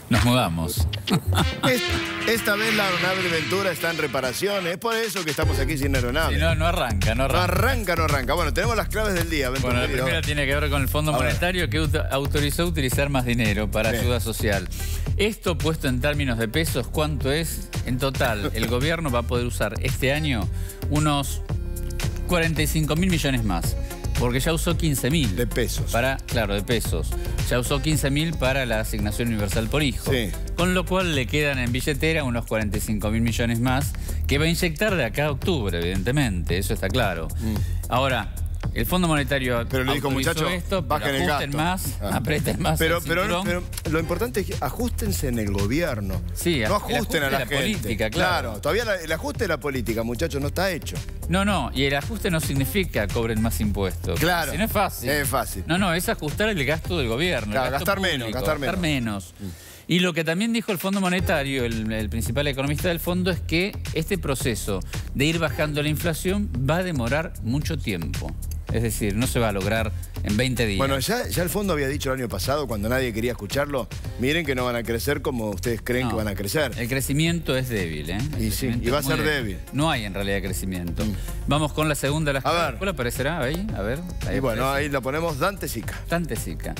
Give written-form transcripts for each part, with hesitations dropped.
Nos mudamos. Esta vez la aeronave de Ventura está en reparación. Es por eso que estamos aquí sin aeronave. Sí, no arranca. No arranca. Bueno, tenemos las claves del día. Bueno, la primera tiene que ver con el Fondo Monetario, que autorizó utilizar más dinero para ayuda social. Esto puesto en términos de pesos, ¿cuánto es? En total, el gobierno va a poder usar este año unos 45.000 millones más. Porque ya usó 15.000. De pesos. Claro, de pesos. Ya usó 15.000 para la asignación universal por hijo. Sí. Con lo cual le quedan en billetera unos 45.000 millones más que va a inyectar de acá a octubre, evidentemente. Eso está claro. Ahora, el Fondo Monetario pero le dijo, muchachos, esto, bajen el gasto. Más, aprieten más pero lo importante es que ajustense en el gobierno. Sí, no ajusten a la gente. Política, claro. Todavía el ajuste de la política, muchachos, no está hecho. No, y el ajuste no significa cobren más impuestos. Claro. Si no es fácil. Es fácil. No, es ajustar el gasto del gobierno. Claro, gastar menos. Y lo que también dijo el Fondo Monetario, el principal economista del fondo, es que este proceso de ir bajando la inflación va a demorar mucho tiempo. Es decir, no se va a lograr en 20 días. Bueno, ya el fondo había dicho el año pasado, cuando nadie quería escucharlo, miren que no van a crecer como ustedes creen que van a crecer. El crecimiento es débil, ¿eh? Y va a ser débil. No hay en realidad crecimiento. Vamos con la segunda de las cosas. A ver. ¿Cuál aparecerá ahí? A ver. Y bueno, ahí la ponemos Dante Sica. Dante Sica.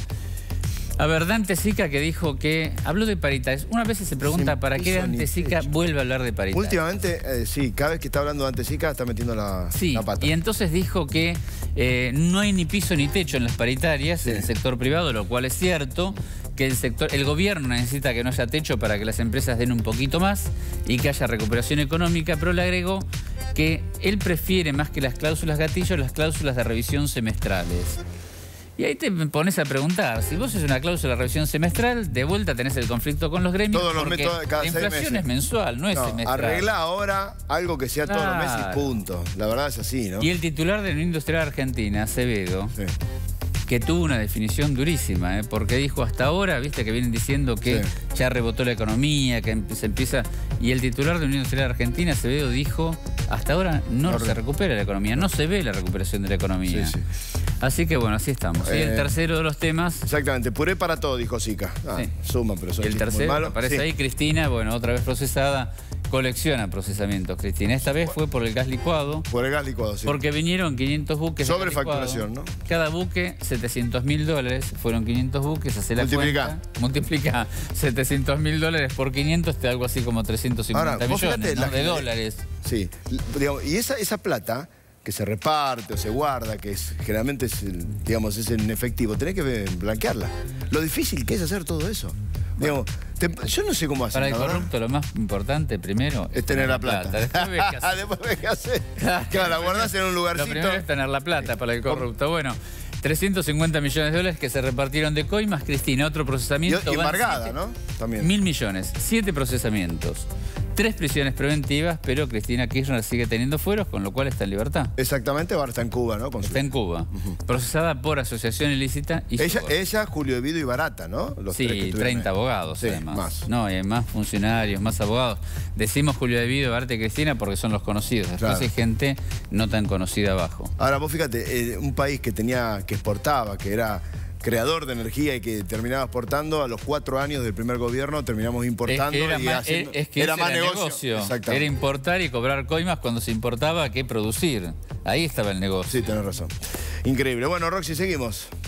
A ver, Dante Sica, que dijo que habló de paritarias. Una vez se pregunta para qué Dante Sica vuelve a hablar de paritarias. Últimamente, sí, cada vez que está hablando Dante Sica está metiendo la pata. Y entonces dijo que no hay ni piso ni techo en las paritarias en el sector privado, lo cual es cierto, que el gobierno necesita que no haya techo para que las empresas den un poquito más y que haya recuperación económica, pero le agregó que él prefiere más que las cláusulas gatillo, las cláusulas de revisión semestrales. Y ahí te pones a preguntar, si vos es una cláusula de revisión semestral, de vuelta tenés el conflicto con los gremios, porque la inflación es mensual, no es semestral. Arregla ahora algo que sea todos los meses y punto. La verdad es así, ¿no? Y el titular de la Unión Industrial Argentina, Acevedo, que tuvo una definición durísima, porque dijo hasta ahora, viste que vienen diciendo que ya rebotó la economía, que se empieza... Y el titular de la Unión Industrial Argentina, Acevedo, dijo, hasta ahora no se recupera la economía, no se ve la recuperación de la economía. Así que bueno, así estamos. Y el tercero de los temas... Exactamente, puré para todo, dijo Sica. Suma, pero son el tercero, aparece ahí Cristina, bueno, otra vez procesada, colecciona procesamientos, Cristina. Esta vez fue por el gas licuado. Por el gas licuado, sí. Porque vinieron 500 buques. Sobrefacturación, ¿no? Cada buque, $700.000, fueron 500 buques, hace la cuenta. Multiplica $700.000 por 500, te da algo así como 350 millones, ¿no? De dólares. Sí, digamos, y esa plata que se reparte o se guarda, que generalmente es, digamos, es en efectivo, tenés que blanquearla. Lo difícil que es hacer todo eso. Digamos, yo no sé cómo hacer. Para el corrupto lo más importante primero es tener la plata. Después ves qué hacer. Claro, la guardás en un lugarcito. Lo primero es tener la plata para el corrupto. Bueno, 350 millones de dólares que se repartieron de coimas, Cristina, otro procesamiento. Y embargada, ¿no? También. 1.000 millones, 7 procesamientos. 3 prisiones preventivas, pero Cristina Kirchner sigue teniendo fueros, con lo cual está en libertad. Exactamente, ahora está en Cuba, ¿no? Está en Cuba. Procesada por asociación ilícita y ella, Julio Evido y Barata, ¿no? Los 30 abogados, además. Más. No, hay más funcionarios, más abogados. Decimos Julio Evido, Barata y Cristina porque son los conocidos. Después hay gente no tan conocida abajo. Ahora, vos fíjate, un país que exportaba, que era creador de energía y que terminaba exportando, a los 4 años del primer gobierno terminamos importando era más negocio. Era importar y cobrar coimas cuando se importaba que producir. Ahí estaba el negocio. Sí, tenés razón. Increíble. Bueno, Roxy, seguimos.